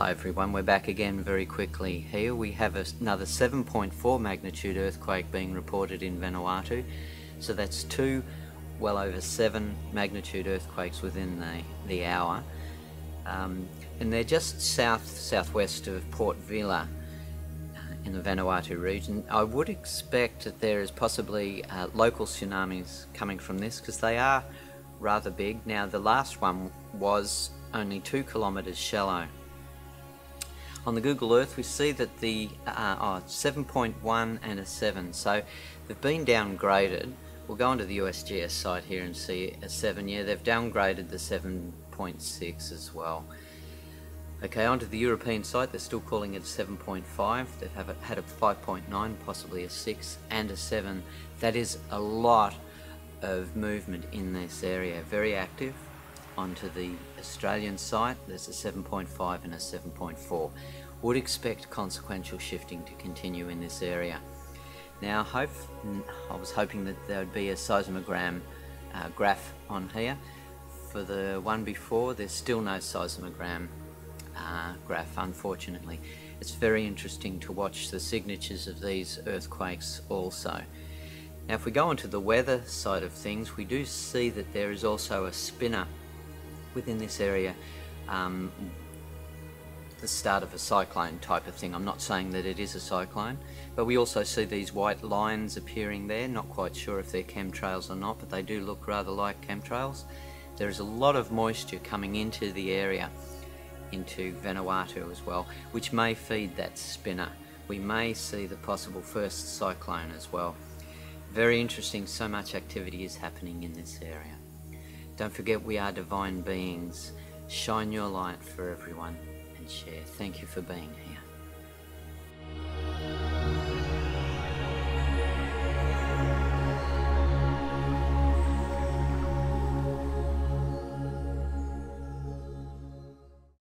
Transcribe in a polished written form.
Hi everyone, we're back again very quickly. Here we have another 7.4 magnitude earthquake being reported in Vanuatu. So that's two well over 7 magnitude earthquakes within the hour. And they're just southwest of Port Vila in the Vanuatu region. I would expect that there is possibly local tsunamis coming from this because they are rather big. Now the last one was only 2 kilometres shallow. On the Google Earth we see that the 7.1 and a 7, so they've been downgraded. We'll go onto the USGS site here and see a 7. Yeah, they've downgraded the 7.6 as well. Okay, onto the European site, they're still calling it a 7.5. They've had a 5.9, possibly a 6 and a 7. That is a lot of movement in this area, very active. Onto the Australian site, there's a 7.5 and a 7.4. Would expect consequential shifting to continue in this area. Now I was hoping that there would be a seismogram graph on here. For the one before, there's still no seismogram graph, unfortunately. It's very interesting to watch the signatures of these earthquakes also. Now if we go onto the weather side of things, we do see that there is also a spinner within this area, the start of a cyclone type of thing. I'm not saying that it is a cyclone, but we also see these white lines appearing there. Not quite sure if they're chemtrails or not, but they do look rather like chemtrails. There is a lot of moisture coming into the area, into Vanuatu as well, which may feed that spinner. We may see the possible first cyclone as well. Very interesting, so much activity is happening in this area. Don't forget, we are divine beings. Shine your light for everyone and share. Thank you for being here.